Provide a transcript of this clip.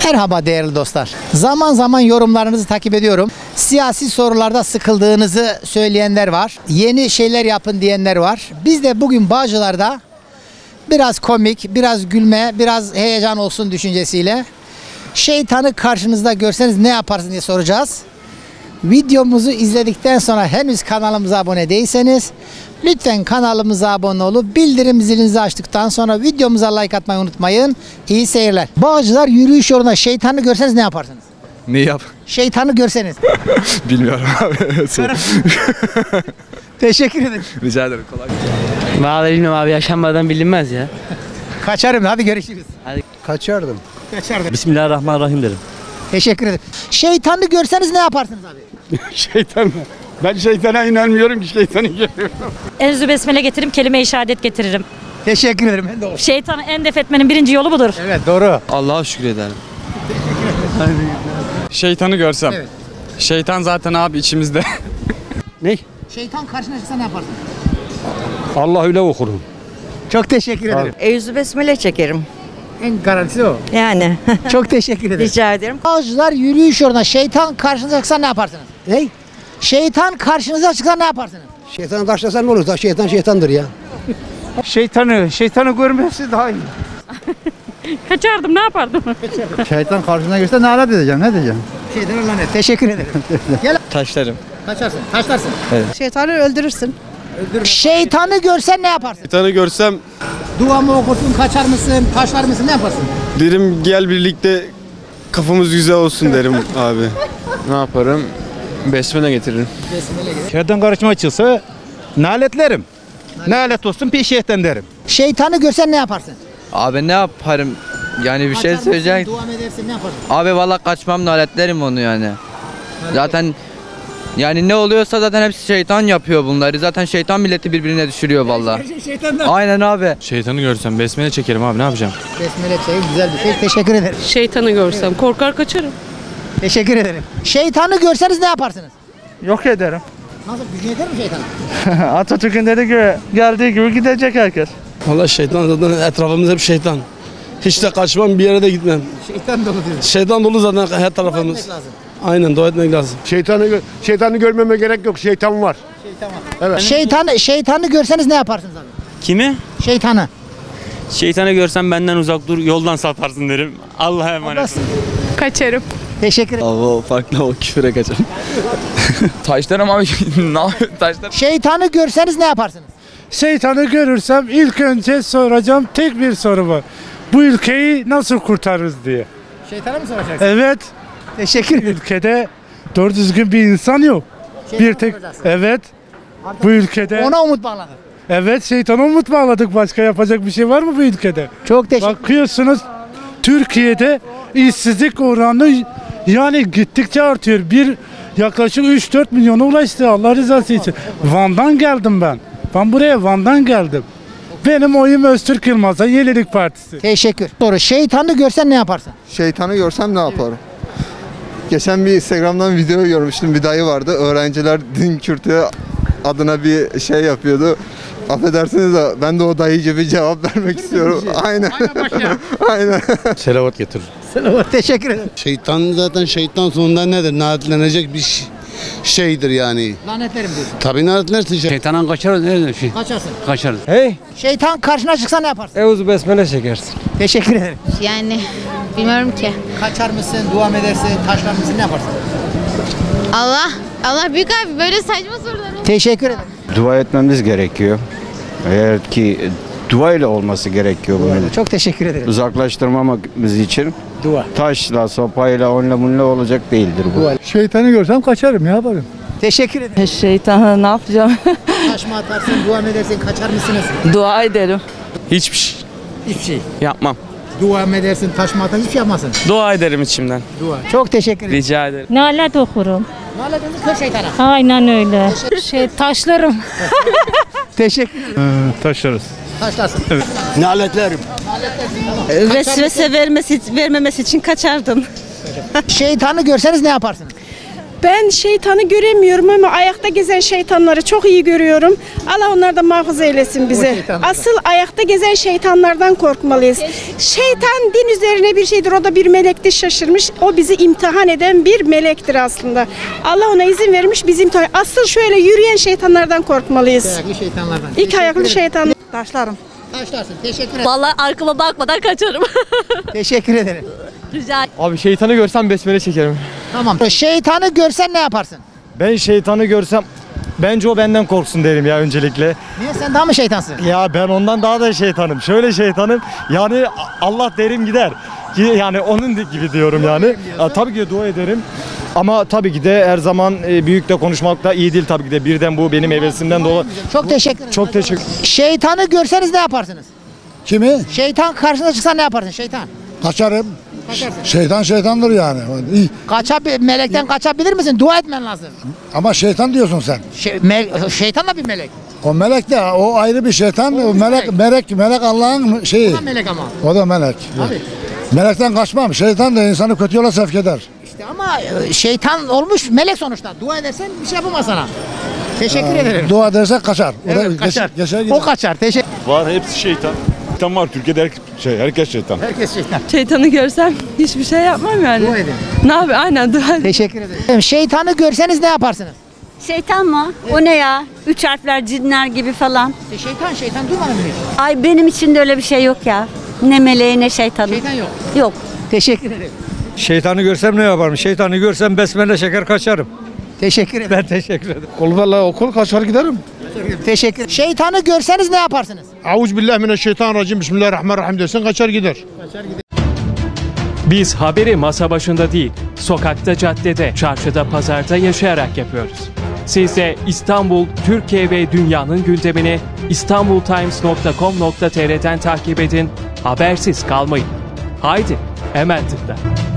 Merhaba değerli dostlar. Zaman zaman yorumlarınızı takip ediyorum. Siyasi sorularda sıkıldığınızı söyleyenler var. Yeni şeyler yapın diyenler var. Biz de bugün Bağcılar'da biraz komik, biraz gülme, biraz heyecan olsun düşüncesiyle şeytanı karşınızda görseniz ne yaparsınız diye soracağız. Videomuzu izledikten sonra henüz kanalımıza abone değilseniz lütfen kanalımıza abone olup bildirim zilinizi açtıktan sonra videomuza like atmayı unutmayın. İyi seyirler. Bağcılar yürüyüş yolunda şeytanı görseniz ne yaparsınız? Ne yap? Şeytanı görseniz. Bilmiyorum abi. Teşekkür ederim. Rica ederim. Kolay gelsin. Vallahi bilmiyorum abi, yaşanmadan bilinmez ya. Kaçarım, hadi görüşürüz. Kaçardım. Kaçardım. Bismillahirrahmanirrahim derim. Teşekkür ederim. Şeytanı görseniz ne yaparsınız abi? Şeytan mı? Ben şeytana inanmıyorum ki, şeytanı görüyorum. Enzü besmele getiririm, kelime-i şehadet getiririm. Teşekkür ederim. Ben de o. Şeytanı en def etmenin birinci yolu budur. Evet, doğru. Allah'a şükür ederim. Şeytanı görsem. Evet. Şeytan zaten abi içimizde. Ne? Şeytan karşına çıksa ne yaparsın? Allah öyle okurum. Çok teşekkür ederim. Eyyüzü besmele çekerim. En garantisi o. Yani Çok teşekkür ederim. rica ederim. Bağcılar yürüyüş yolunda şeytan karşınıza çıksa ne yaparsınız? Ne? Şeytan karşınıza çıksa ne yaparsınız? Şeytan karşılasan ne olur? Şeytan şeytandır ya. Şeytanı görmesi daha iyi. Kaçardım, ne yapardım? Şeytan karşına geçse ne ala edeceksin? Ne diyeceksin? Şeytan lanet. Teşekkür ederim. Gel. Taşlarım. Kaçarsın, taşlarsın. Şeytanı öldürürsün. Şeytanı görsen ne yaparsın? Şeytanı görsem Dua mı okursun, kaçar mısın, taşlar mısın, ne yaparsın? derim gel birlikte kafamız güzel olsun derim abi. Ne yaparım? Besmele getiririm. Şeytan karşıma çıksa naletlerim. Nalet olsun peşiyetten derim. Şeytanı görsen ne yaparsın? Abi ne yaparım? Yani bir şey Kaçar mısın, söyleyecek. dua mı edersin, ne yaparsın? Abi valla kaçmam naletlerim onu yani. Zaten yani ne oluyorsa zaten hepsi şeytan yapıyor bunları. Zaten şeytan milleti birbirine düşürüyor valla. Şeytandan. Aynen abi. Şeytanı görsem besmele çekerim abi, ne yapacağım? Besmele çayı güzel bir şey. Teşekkür ederim. Şeytanı görsem korkar kaçarım. Teşekkür ederim. Şeytanı görseniz ne yaparsınız? Yok ederim. Nasıl, gücün yeter mi şeytanı? Atatürk'ün dediği gibi geldiği gibi gidecek herkes. Valla şeytan zaten etrafımız hep şeytan. Hiç de kaçmam, bir yere de gitmem. Şeytan dolu diyorsun. Şeytan dolu zaten her tarafımız. Etmek lazım. Aynen, dua etmek lazım. Şeytanı görmeme gerek yok. Şeytan var. Şeytanı görseniz ne yaparsınız abi? Kimi? Şeytanı. Şeytanı görsen benden uzak dur, yoldan saparsın derim. Allah'a emanet ol. Kaçarım. Teşekkür ederim. Abi o farklı, o küfüre kaçarım. Taşlarım abi. Ne yapayım taşlarım? Şeytanı görseniz ne yaparsınız? Şeytanı görürsem ilk önce soracağım tek bir soru var. Bu ülkeyi nasıl kurtarırız diye. Şeytana mı soracaksın? Evet, Teşekkür ederim. ülkede doğru düzgün bir insan yok. Bir tek, soracaksın. evet, bu ülkede, Ona umut bağladık. evet, şeytana umut bağladık. Başka yapacak bir şey var mı bu ülkede? Çok teşekkür Bakıyorsunuz Türkiye'de işsizlik oranı yani gittikçe artıyor. Yaklaşık 3-4 milyona ulaştı, Allah rızası için. Van'dan geldim ben. Ben buraya Van'dan geldim. Benim oyum Öztürk Yılmaz'a, Yenilik Partisi. Teşekkür. Doğru. Şeytanı görsen ne yaparsın? Şeytanı görsem ne yaparım? Geçen bir Instagram'dan video görmüştüm. Bir dayı vardı. Öğrenciler din kültürü adına bir şey yapıyordu. Affedersiniz de ben de o dayı gibi cevap vermek istiyorum. Aynen. Aynen. Selavat getirir. Teşekkür ederim. Şeytan zaten şeytan sonunda nedir? Lanetlenecek bir şeydir yani. Lanetlerim diyorsun. Tabii lanetlersin. Şeytandan kaçarız, ne şey? Kaçarsın. Kaçarız. Hey, Şeytan karşına çıksa ne yaparsın? Eûzü besmele çekersin. Teşekkür ederim. Yani bilmiyorum ki. Kaçar mısın, dua mı edersin, taşlar mısın, ne yaparsın? Allah büyük abi, böyle saçma sorular. Teşekkür ederim. Dua etmemiz gerekiyor. Eğer ki dua ile olması gerekiyor bunun. Çok teşekkür ederim. Uzaklaştırmamamız için Dua. taşla, sopayla, onunla bununla olacak değildir bu. Şeytanı görsem kaçarım, ne yaparım? Teşekkür ederim. Şeytanı ne yapacağım? Taş mı atarsın, dua mı edersin, kaçar mısınız? Dua ederim. Hiçbir şey Hiçbir şey. yapmam. Dua mı edersin, taş mı atarsın, hiçbir şey yapmazsın. Dua ederim içimden. Dua. Çok teşekkür ederim. Rica ederim. Nalet okurum. Naletinizi kır şeytana. Aynen öyle. Taşlarım. Teşekkür ederim. Taşlarız. Taşlarsın. Naletlerim. Vesvese vermemesi için kaçardım. Şeytanı görseniz ne yaparsınız? Ben şeytanı göremiyorum ama ayakta gezen şeytanları çok iyi görüyorum. Allah onlardan muhafaza eylesin bize. Asıl ayakta gezen şeytanlardan korkmalıyız. Şeytan din üzerine bir şeydir. O da bir melektir, şaşırmış. O bizi imtihan eden bir melektir aslında. Allah ona izin vermiş, biz imtihan. Asıl şöyle yürüyen şeytanlardan korkmalıyız. Ayaklı şeytanlardan. İlk ayaklı şeytan. Taşlarım. Taşlarsın. Teşekkür ederim. Vallahi arkama bakmadan kaçarım. Teşekkür ederim. Rica Abi şeytanı görsem besmele çekerim. Tamam. Şeytanı görsen ne yaparsın? Ben şeytanı görsem bence o benden korksun derim ya öncelikle. Niye, sen daha mı şeytansın? Ya ben ondan daha da şeytanım. Şöyle şeytanım yani Allah derim gider. Ki yani onun gibi diyorum yani. Tabii ki dua ederim. Ama tabii ki de her zaman büyük de konuşmak da iyi değil tabii ki de. Birden bu benim hevesimden dolayı. Çok teşekkür ederim. Çok teşekkür. Şeytanı görseniz ne yaparsınız? Kimi? Şeytan karşına çıksa ne yaparsın? Şeytan. Kaçarım. Kaçarsın. Şeytan şeytandır yani. Melekten kaçabilir misin? Dua etmen lazım. Ama şeytan diyorsun sen. Şeytan da bir melek. O melek de o ayrı bir şeytan. O melek Allah'ın şeyi. O da melek ama. O da melek. Tabii. Melekten kaçmam. Şeytan da insanı kötü yola sevk eder. İşte ama şeytan olmuş melek sonuçta. Dua edersen bir şey yapamaz sana. Teşekkür ederim. Dua edersek kaçar. Evet, kaçar. Geçer O kaçar. Teşekkür. Var hepsi şeytan. Şeytan var Türkiye'de herkes şeytan. Herkes şeytan. Şeytanı görsem hiçbir şey yapmam yani. Dua edin. Ne yapayım? Aynen dua. Teşekkür ederim. Şeytanı görseniz ne yaparsınız? Şeytan mı? O ne ya? 3 harfler cinler gibi falan. Şeytan duymadın mı hiç? Ay benim için de öyle bir şey yok ya. Ne meleği ne şeytanı. Şeytan yok. Yok. Teşekkür ederim. Şeytanı görsem ne yaparım? Şeytanı görsem besmele çeker kaçarım. Teşekkür ederim. Ben teşekkür ederim. Vallahi okul kaçar giderim. Teşekkür. Şeytanı görseniz ne yaparsınız? Euzubillahimineşşeytanirracim. Bismillahirrahmanirrahim desin kaçar gider. Biz haberi masa başında değil, sokakta, caddede, çarşıda, pazarda yaşayarak yapıyoruz. Siz de İstanbul, Türkiye ve dünyanın gündemini istanbultimes.com.tr'den takip edin, habersiz kalmayın. Haydi, hemen tıkla.